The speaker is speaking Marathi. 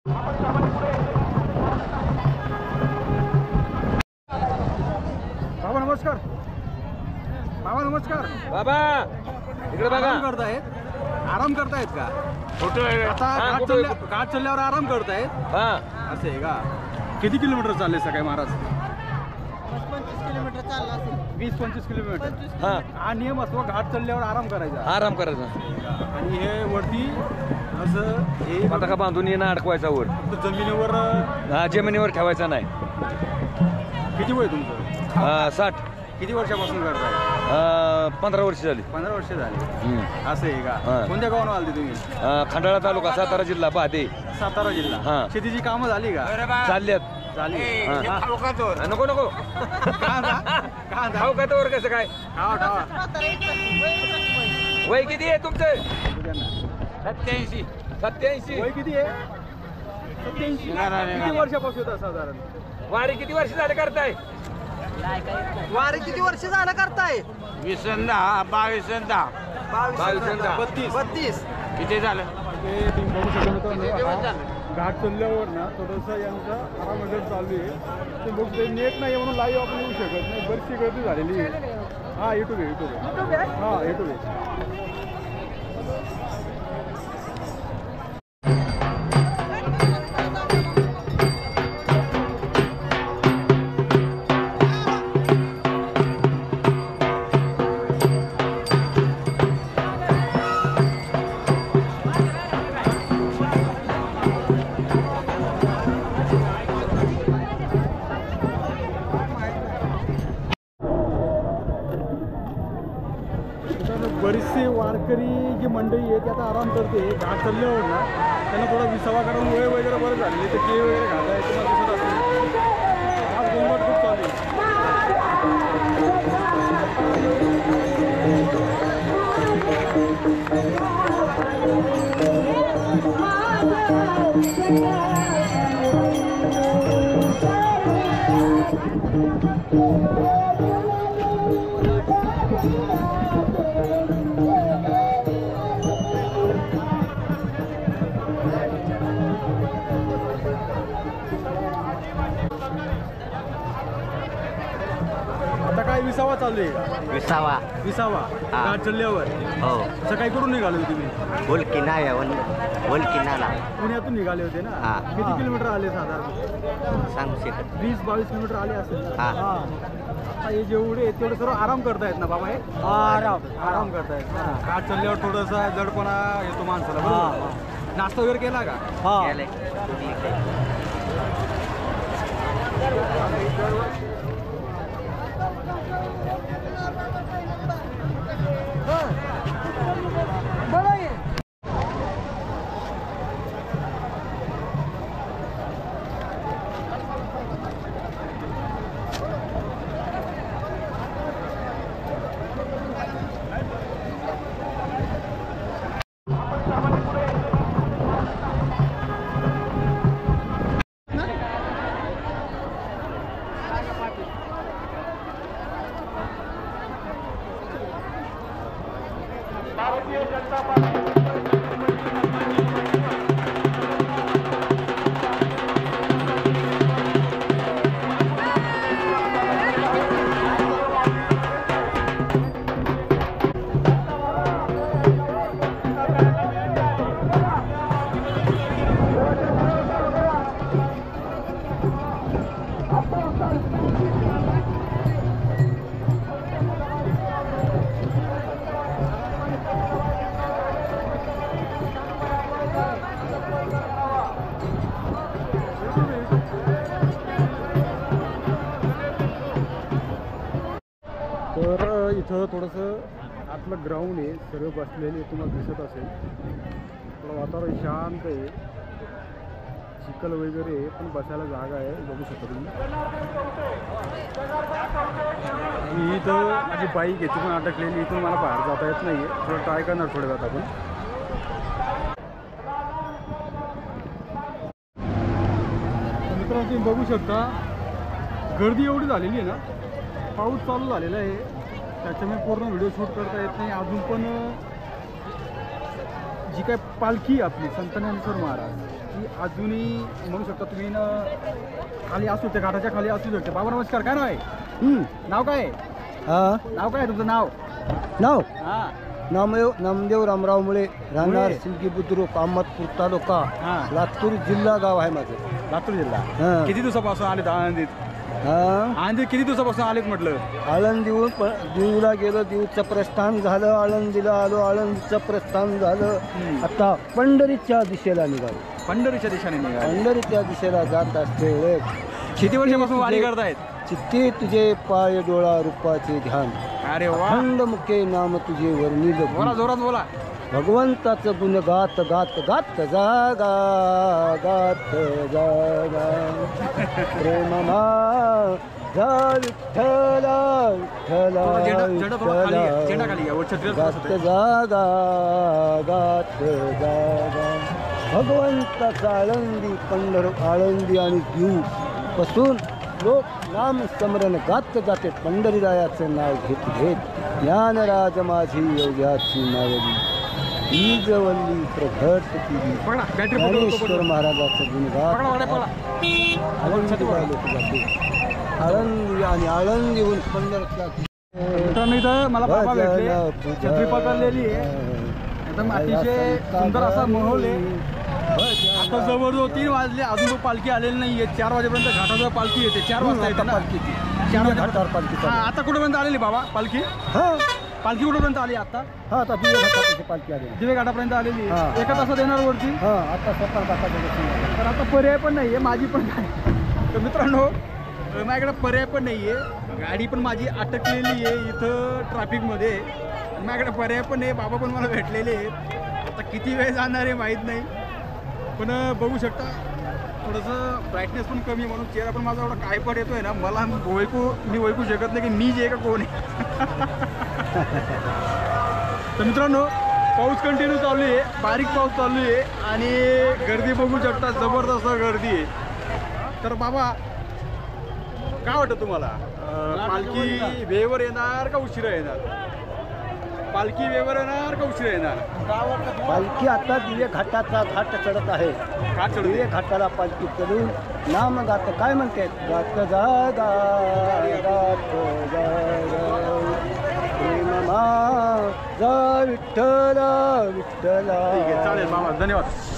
बाबा नमस्कार. बाबा नमस्कार. बाबा इकडे बघा. आराम करतायत का? आता घाट चढल्यावर आराम करतायत. हा असं आहे का? किती किलोमीटर चालले सकाळी महाराज? 20-25 किलोमीटर. हा नियम असतो घाट चढल्यावर आराम करायचा. आराम करायचा. आणि हे वरती असं हे पताका बांधून येणं अडकवायचा वर. जमिनीवर जमिनीवर ठेवायचा नाही. किती वय तुमचं? 60. किती वर्षापासून करताय? 15 वर्ष झाली. 15 वर्ष झाली. असं आहे का? कोणत्या गावाला आलते तुम्ही? खंडाळा तालुका, सातारा जिल्हा, बहादे. सातारा जिल्हा. शेतीची कामं झाली का? चालल्यात. झाली. नको नको खाऊ का तर कसं काय? वय किती आहे तुमचं? 87. वय किती आहे? 87. किती वर्षापासून होता साधारण? वारी किती वर्ष झाले करताय? वारी किती वर्ष झालं करताय? 20 आणि 10, 22 आणि 10. 32. किती झालं? घाट चढल्यावर ना थोडंसं यांचा आराम वगैरे चालू आहे. ते बघ ते नेट नाही म्हणून लाईव्ह आपण येऊ शकत नाही. बरीचशी गर्दी झालेली आहे. हा युट्यूब आहे. हा युट्यूब आहे. बरीचसे वारकरी जी मंडळी आहे ती आता आराम करते. घाट चढल्यावर ना त्यांना थोडा विसावा करून वय वगैरे बरं झाले. ते केळ वगैरे घालाय तुम्हाला दिसत असेल. आज गोंगाट खूप चालू आहे. आता काय विसावा चालू आहे? विसावा घाट चढल्यावर. हो. सकाळी कुठून निघाले होते तुम्ही? बोलकिनाला पुण्यातून निघाले होते ना? किती किलोमीटर आले साधारण? सांगू शकत. 20-22 किलोमीटर आले असेल. हा. हे जेवढे आहेत तेवढे सर्व आराम करतायत ना बाबा? हे आराम करतायत ना. घाट चढल्यावर थोडासा जडपणा येतो माणसाला. नाश्ता वगैरे केला का? भारतीय जनता पार्टी तर इथं थोडंसं आतलं ग्राउंड आहे. सर्व बसलेले तुम्हाला दिसत असेल. थोडं वातावरण शांत आहे. चिखल वगैरे आहे पण बसायला जागा आहे. बघू शकता तुम्ही. मी इथं माझी बाईक याची पण अटकलेली. इथून मला बाहेर जाता येत नाही आहे. थोडं ट्राय करणार थोड्या वेळात आपण. मित्रांनो तुम्ही बघू शकता गर्दी एवढी झालेली आहे ना. पाऊस चालू झालेला आहे त्याच्यामुळे पूर्ण व्हिडिओ शूट करता येत नाही. अजून पण जी काय पालखी आपली संत ज्ञानेश्वर महाराज ती ती अजूनही म्हणू शकता तुम्ही ना खाली असू शकते, घाटाच्या खाली असू शकते. बाबा नमस्कार, काय नाव आहे? नाव काय आहे? नाव काय आहे तुमचं नाव? नाव हा नामदेव रामराव मुळे, राहणार मुळे. सिलगी बुद्रुक, अहमदपूर तालुका, हा. लातूर जिल्हा गाव आहे माझं. लातूर जिल्हा. हा. किती दिवसापासून आलेत आळंदीत? हा. आळंदीत किती दिवसापासून आलेत म्हटलं? आळंदीहून दीवला गेलो, दीवचं प्रस्थान झालं, आळंदीला आलो, आळंदीचं प्रस्थान झालं. आता पंढरीच्या दिशेला निघालो. पंढरीच्या दिशेने निघाले. पंढरीच्या दिशेला जात असते वेळेस किती वर्षापासून वारी करतायत? चित्ते तुझे पाय डोळा रूपाचे ध्यान, अरे वा, खंड मुखे नाम तुझे वर्णिल बोला, जोरात बोला. भगवंताचं गुण गात गात गात जागा गात जागा प्रेममा जा विठ्ठला विठ्ठला झेंडा थोडा खाली घ्या, झेंडा खाली घ्या, वर छत्रीवर थोडं गात सुटतंय. जागा गात जागा भगवंताचा आळंदी आळंदी आणि दीव पासून लोक नाम स्मरण गात जाते, पंढरीरायाचं नाव घेत घेत ज्ञानराज माझी योग्याची नावली, ईजवल्ली प्रघट केली, पकडा, बॅटरी पकडा, ज्ञानेश्वर महाराजाचं गुणगान पकडा, पकडा. आळंदीला लोक जाते. आळंदी आणि आळंदीहून पंढरच्या मित्रांनो इथं मला बाबा भेटले, छत्री पकडलेली आहे, एकदम अतिशय सुंदर असा माहोल आहे. आता जवळजवळ 3 वाजले, अजून तो पालखी आलेली नाहीये. 4 वाजेपर्यंत घाटाजवळ पालखी येते. 4 वाजता येते ना पालखीची 4 घाटावर वाजेपर्यंत. पालखी हा, आता कुठेपर्यंत आलेली बाबा पालखी? हा पालखी कुठेपर्यंत आली आता? हा आता दिवे घाटाची पालखी आली. दिवे घाटापर्यंत आलेली हा. एका तासात येणार वरती. हा आता स्वतः घाटाच्या तर आता पर्याय पण नाहीये, माझी पण नाही. तर मित्रांनो माझ्याकडे पर्याय पण नाहीये, गाडी पण माझी अटकलेली आहे इथं ट्रॅफिकमध्ये, माझ्याकडे पर्याय पण नाही. बाबा पण मला भेटलेले आहेत. आता किती वेळ जाणार आहे माहीत नाही, पण बघू शकता थोडंसं ब्राईटनेस पण कमी, म्हणून चेहरा पण माझा एवढा काळपट येतोय ना, मला मी ओळखू शकत नाही की मी जे का कोण आहे. तर मित्रांनो पाऊस कंटिन्यू चालू आहे, बारीक पाऊस चालू आहे आणि गर्दी बघू शकता, जबरदस्त गर्दी आहे. तर बाबा काय वाटतं तुम्हाला, पालखी वेळेवर येणार का उशिरा येणार? पालखी वेळेवर येणार का उशिरा येणार? पालखी आता दिवे घाटाचा घाट चढत आहे. का चढू दिवे घाटाला पालखी चढून नाम गात काय म्हणते, गात जागा गात जागा प्रेममा जा विठ्ठला विठ्ठला. ठीक आहे, चालेल बाबा, धन्यवाद.